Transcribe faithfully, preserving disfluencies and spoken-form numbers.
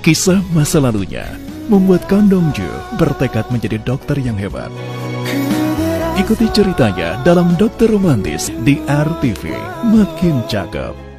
Kisah masa lalunya membuat Kang Dongju bertekad menjadi dokter yang hebat. Ikuti ceritanya dalam Dokter Romantis di R T V. Makin Cakep.